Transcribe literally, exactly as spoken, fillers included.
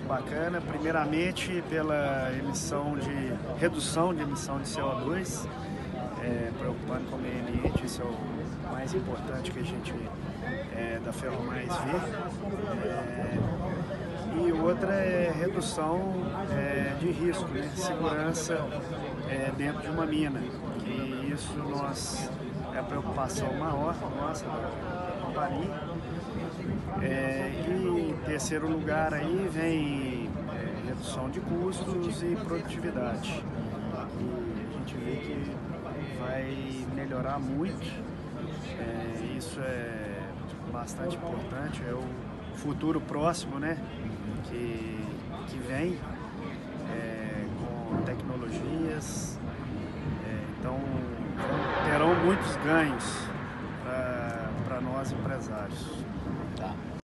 bacana, primeiramente pela emissão de redução de emissão de C O dois, é, preocupando com o meio ambiente, isso é o mais importante que a gente é, da Ferromais vê. É, e outra é redução é, de risco, né? Segurança é, dentro de uma mina, e isso nós, é a preocupação maior nossa da companhia. É, e em terceiro lugar aí vem é, redução de custos e produtividade. E a gente vê que vai melhorar muito. É, isso é bastante importante, é o futuro próximo, né, que, que vem é, com tecnologias. É, então terão muitos ganhos para nós empresários.